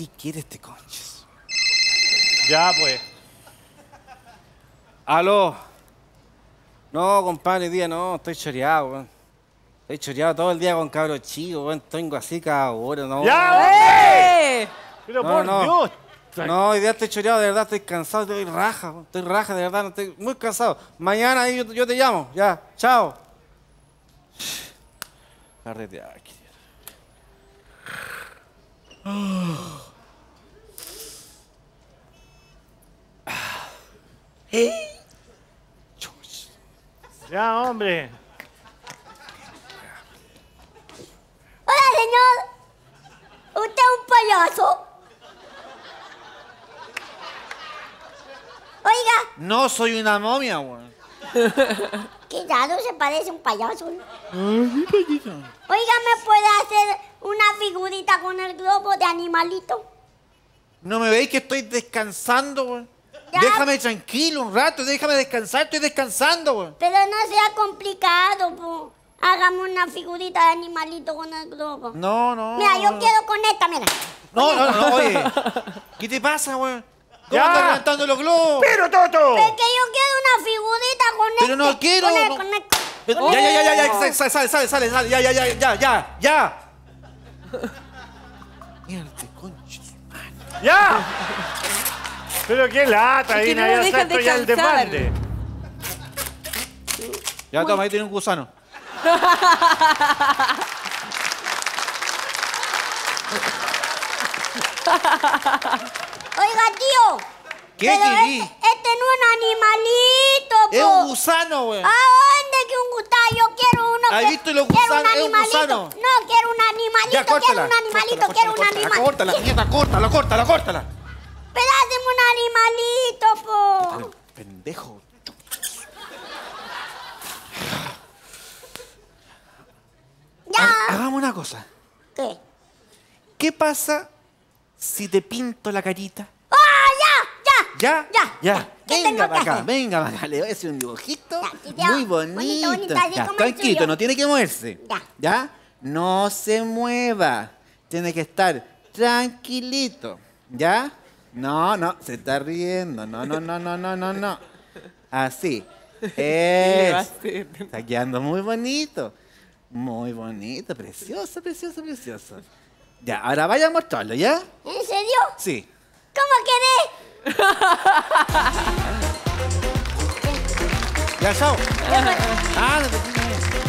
quiere este conches? Ya, pues. Aló. No, compadre, hoy día no, estoy choreado, weón. Estoy choreado todo el día con cabros chicos, weón. Tengo así cada hora, ¿no? ¡Ya, hombre! ¡Eh! Pero No, por no. Dios. No, hoy día estoy choreado, de verdad, estoy cansado, estoy raja, weón. Estoy raja, de verdad, estoy muy cansado. Mañana ahí yo te llamo, ya, chao. Carretear aquí. Ya, hombre. Hola, señor. ¿Usted es un payaso? Oiga, No soy una momia, weón. qué raro, se parece a un payaso. Oiga, ¿me puede hacer una figurita con el globo de animalito? ¿No me veis que estoy descansando, weón? Ya. Déjame tranquilo un rato, déjame descansar, estoy descansando, weón. Pero no sea complicado, po. Hágame una figurita de animalito con el globo. No, no. Mira, yo quiero con esta, mira. No, no, no, oye. ¿Qué te pasa, weón? ¿Cómo Ya. estás levantando los globos? ¡Pero, Toto! Es que yo quiero una figurita con Pero no quiero, Con no. con Pero- ya, sale, ya. Mierda, concha. ¡Ya! Pero qué lata, Es que Ina, no lo ya dejan salto ya el descansar. desbande. Ya, toma, ahí tiene un gusano. Oiga, tío. ¿Qué pero querí? este no es un animalito, po. Es un gusano, weón. ¿A dónde que un gusano? Yo quiero uno ¿Has que... visto los quiero gusanos? Es un animalito. gusano. No, quiero un animalito, Ya, córtala. quiero un animalito, quiero un animalito. Córtala, niñata, córtala. Pero hazme un animalito, po. Pendejo. Ya. Hagamos una cosa. ¿Qué? ¿Qué pasa si te pinto la carita? ¡Ah, ya! ¿Ya? ¿Qué Venga tengo que para acá, hacer? venga para acá. Le voy a hacer un dibujito Ya, sí, ya. muy bonito. Bonito, así Ya, como el tranquilo, suyo. no tiene que moverse. Ya. ¿Ya? No se mueva. Tiene que estar tranquilito. ¿Ya? No, se está riendo. No. Así. le va a Eso. hacer? Está quedando muy bonito. Muy bonito, precioso. Ya, ahora vaya a mostrarlo, ¿ya? ¿En serio? Sí. ¿Cómo quedé? Ya, chao. Ya, pues. Ah, no te